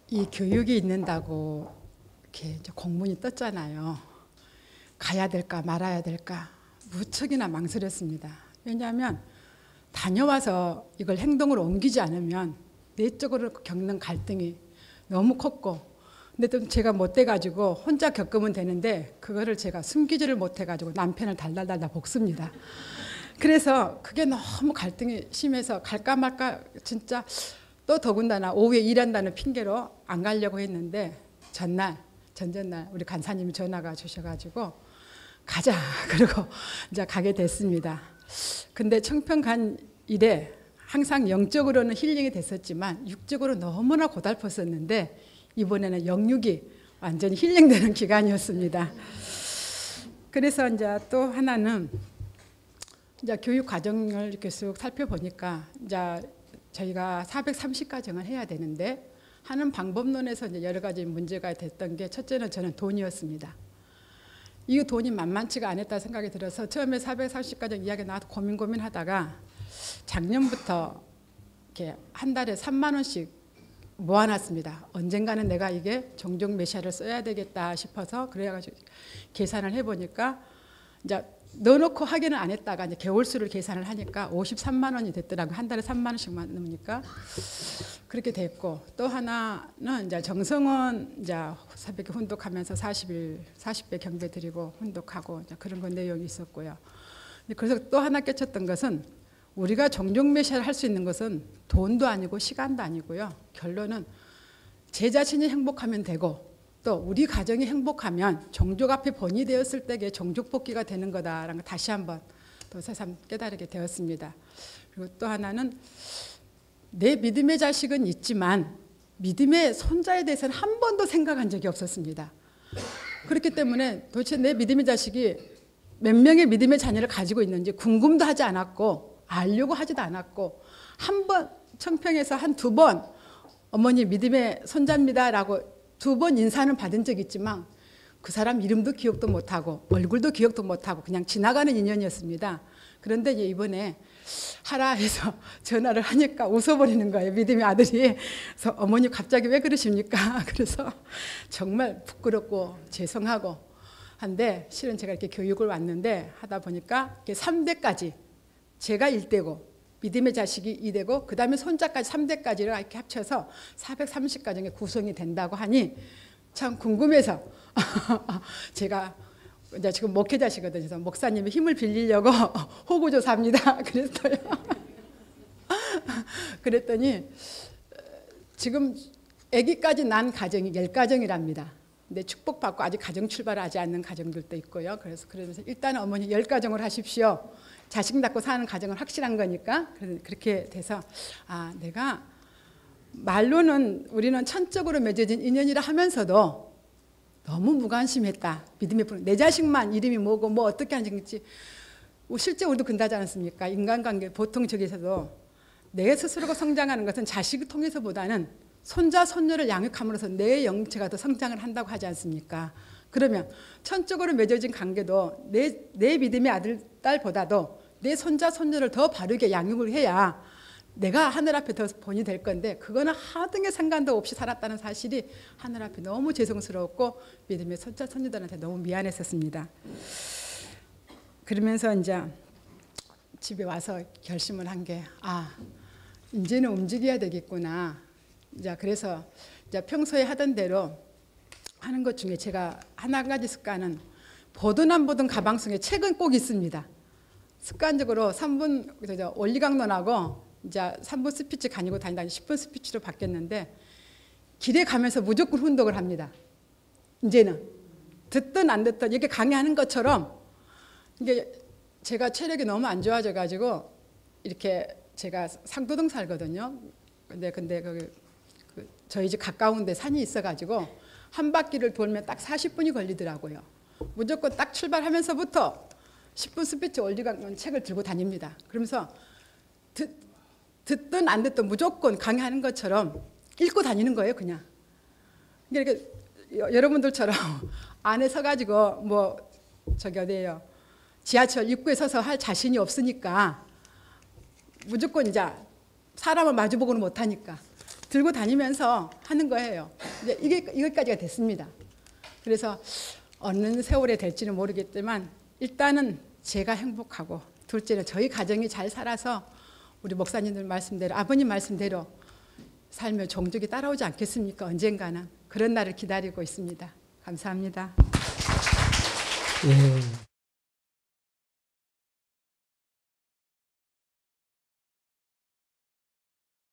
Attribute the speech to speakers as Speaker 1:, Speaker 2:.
Speaker 1: 이 교육이 있는다고 이렇게 이제 공문이 떴잖아요. 가야 될까 말아야 될까 무척이나 망설였습니다. 왜냐하면 다녀와서 이걸 행동으로 옮기지 않으면 내적으로 겪는 갈등이 너무 컸고, 근데 또 제가 못 돼가지고 혼자 겪으면 되는데 그거를 제가 숨기지를 못해가지고 남편을 달달달달 볶습니다. 그래서 그게 너무 갈등이 심해서 갈까 말까 진짜, 또 더군다나 오후에 일한다는 핑계로 안 가려고 했는데 전전날 우리 간사님이 전화가 주셔가지고 가자 그러고 이제 가게 됐습니다. 근데 청평 간 이래 항상 영적으로는 힐링이 됐었지만 육적으로 너무나 고달팠었는데 이번에는 영육이 완전히 힐링되는 기간이었습니다. 그래서 이제 또 하나는 이제 교육 과정을 이렇게 쭉 살펴보니까 이제 저희가 430과정을 해야 되는데 하는 방법론에서 이제 여러 가지 문제가 됐던 게, 첫째는 저는 돈이었습니다. 이 돈이 만만치가 않았다 생각이 들어서 처음에 430과정 이야기 나와서 고민하다가 작년부터 이렇게 한 달에 3만 원씩 모아놨습니다. 언젠가는 내가 이게 종종 메시아를 써야 되겠다 싶어서 그래가지고 계산을 해보니까 이제 넣어놓고 확인을 안 했다가 이제 개월수를 계산을 하니까 53만 원이 됐더라고요. 한 달에 3만 원씩만 넣으니까 그렇게 됐고, 또 하나는 이제 정성원 이제 새벽에 훈독하면서 40배 경배 드리고 훈독하고 이제 그런 건 내용이 있었고요. 그래서 또 하나 깨쳤던 것은 우리가 종종 메시아를 할 수 있는 것은 돈도 아니고 시간도 아니고요. 결론은 제 자신이 행복하면 되고 또 우리 가정이 행복하면 종족 앞에 본이 되었을 때에 종족 복귀가 되는 거다라는 걸 다시 한번 또 새삼 깨달게 되었습니다. 그리고 또 하나는 내 믿음의 자식은 있지만 믿음의 손자에 대해서는 한 번도 생각한 적이 없었습니다. 그렇기 때문에 도대체 내 믿음의 자식이 몇 명의 믿음의 자녀를 가지고 있는지 궁금도 하지 않았고 알려고 하지도 않았고, 한 번 청평에서 한 2번 어머니 믿음의 손자입니다라고 2번 인사는 받은 적이 있지만 그 사람 이름도 기억도 못하고 얼굴도 기억도 못하고 그냥 지나가는 인연이었습니다. 그런데 이번에 하라 해서 전화를 하니까 웃어버리는 거예요, 믿음의 아들이. 그래서 어머니 갑자기 왜 그러십니까? 그래서 정말 부끄럽고 죄송하고 한데, 실은 제가 이렇게 교육을 왔는데 하다 보니까 3대까지 제가 1대고 믿음의 자식이 2대고 그 다음에 손자까지 3대까지를 이렇게 합쳐서 430가정의 구성이 된다고 하니 참 궁금해서 제가 이제 지금 목회자시거든요. 그래서 목사님의 힘을 빌리려고 호구조사합니다. 그랬더니 지금 아기까지 난 가정이 10가정이랍니다. 근데 축복받고 아직 가정 출발하지 않는 가정들도 있고요. 그러면서 일단 어머니 10가정을 하십시오. 자식 낳고 사는 가정은 확실한 거니까. 그렇게 돼서 내가 말로는 우리는 천적으로 맺어진 인연이라 하면서도 너무 무관심했다. 믿음의 불. 내 자식만 이름이 뭐고 뭐 어떻게 하는지. 실제 우리도 그런다지 않습니까? 인간관계 보통 저기서도 내 스스로가 성장하는 것은 자식을 통해서보다는 손자 손녀를 양육함으로써 내 영체가 더 성장을 한다고 하지 않습니까? 그러면 천적으로 맺어진 관계도 내 믿음의 아들 딸보다도 내 손자 손녀를 더 바르게 양육을 해야 내가 하늘 앞에 더 본이 될 건데, 그거는 하등의 상관도 없이 살았다는 사실이 하늘 앞에 너무 죄송스러웠고 믿음의 손자 손녀들한테 너무 미안했었습니다. 그러면서 이제 집에 와서 결심을 한 게 이제는 움직여야 되겠구나. 이제 그래서 이제 평소에 하던 대로 하는 것 중에 제가 한 가지 습관은 보든 안 보든 가방 속에 책은 꼭 있습니다. 습관적으로 3분 원리강론하고 이제 3분 스피치 가지고 다니다가 10분 스피치로 바뀌었는데 길에 가면서 무조건 훈독을 합니다. 이제는 듣든 안 듣든 이렇게 강의하는 것처럼, 이게 제가 체력이 너무 안 좋아져 가지고 이렇게 제가 상도동 살거든요. 근데 저희 집 가까운 데 산이 있어 가지고 한 바퀴를 돌면 딱 40분이 걸리더라고요. 무조건 딱 출발하면서부터 10분 스피치 원리강론 책을 들고 다닙니다. 그러면서 듣든 안 듣든 무조건 강의하는 것처럼 읽고 다니는 거예요, 그냥. 그러니까 여러분들처럼 안에 서가지고 어디예요? 지하철 입구에 서서 할 자신이 없으니까 무조건 이제 사람을 마주보고는 못하니까 들고 다니면서 하는 거예요. 이제 이것까지가 됐습니다. 그래서 어느 세월에 될지는 모르겠지만 일단은 제가 행복하고 둘째는 저희 가정이 잘 살아서 우리 목사님들 말씀대로 아버님 말씀대로 살며 종족이 따라오지 않겠습니까? 언젠가는 그런 날을 기다리고 있습니다. 감사합니다.
Speaker 2: 예.